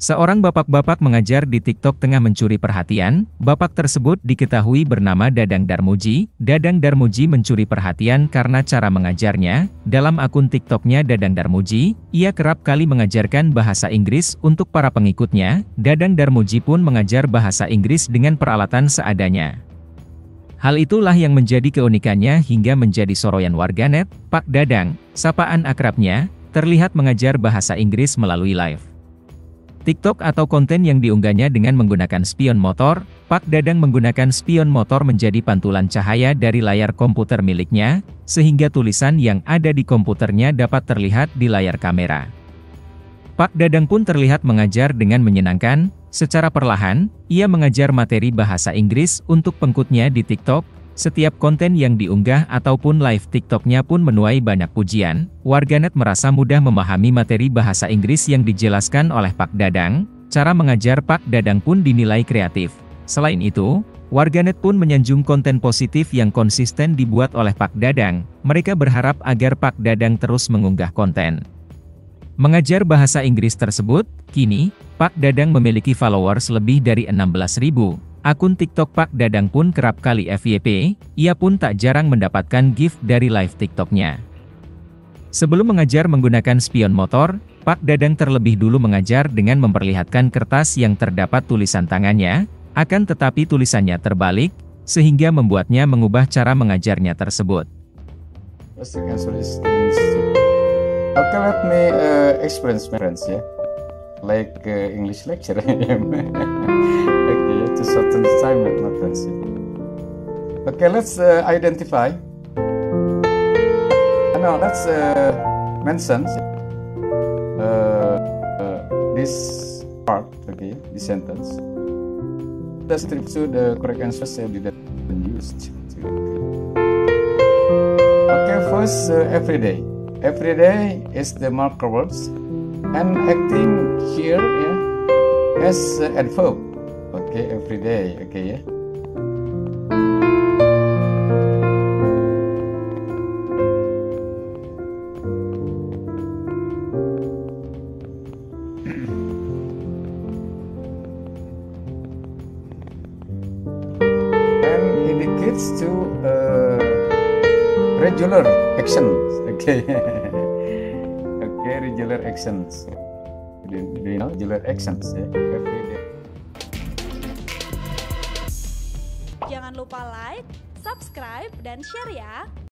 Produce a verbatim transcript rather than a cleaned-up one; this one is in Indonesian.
Seorang bapak-bapak mengajar di TikTok tengah mencuri perhatian. Bapak tersebut diketahui bernama Dadang Darmuji. Dadang Darmuji mencuri perhatian karena cara mengajarnya. Dalam akun TikToknya Dadang Darmuji, ia kerap kali mengajarkan bahasa Inggris untuk para pengikutnya. Dadang Darmuji pun mengajar bahasa Inggris dengan peralatan seadanya. Hal itulah yang menjadi keunikannya hingga menjadi soroyan warganet. Pak Dadang, sapaan akrabnya, terlihat mengajar bahasa Inggris melalui live TikTok atau konten yang diunggahnya dengan menggunakan spion motor. Pak Dadang menggunakan spion motor menjadi pantulan cahaya dari layar komputer miliknya, sehingga tulisan yang ada di komputernya dapat terlihat di layar kamera. Pak Dadang pun terlihat mengajar dengan menyenangkan. Secara perlahan, ia mengajar materi bahasa Inggris untuk pengikutnya di TikTok. Setiap konten yang diunggah ataupun live TikToknya pun menuai banyak pujian. Warganet merasa mudah memahami materi bahasa Inggris yang dijelaskan oleh Pak Dadang. Cara mengajar Pak Dadang pun dinilai kreatif. Selain itu, warganet pun menyanjung konten positif yang konsisten dibuat oleh Pak Dadang. Mereka berharap agar Pak Dadang terus mengunggah konten mengajar bahasa Inggris tersebut. Kini, Pak Dadang memiliki followers lebih dari enam belas ribu. Akun TikTok Pak Dadang pun kerap kali F Y P, ia pun tak jarang mendapatkan gift dari live TikToknya. Sebelum mengajar menggunakan spion motor, Pak Dadang terlebih dulu mengajar dengan memperlihatkan kertas yang terdapat tulisan tangannya, akan tetapi tulisannya terbalik, sehingga membuatnya mengubah cara mengajarnya tersebut. Okay, let me uh, explain my friends, yeah? Like uh, English lecture. Okay, to shorten the time, my friends. Okay, let's uh, identify. Now let's uh, mention uh, uh, this part. Okay, this sentence. The strip to the correct answer said that used. Okay, first uh, every day. Every day is the marker words. And acting here, yeah, as uh, adverb. Okay, every day. Okay, yeah. And indicates to uh, regular actions. Okay. Okay, regular actions. Do you know regular actions, yeah? Every day. Jangan lupa like, subscribe, dan share ya!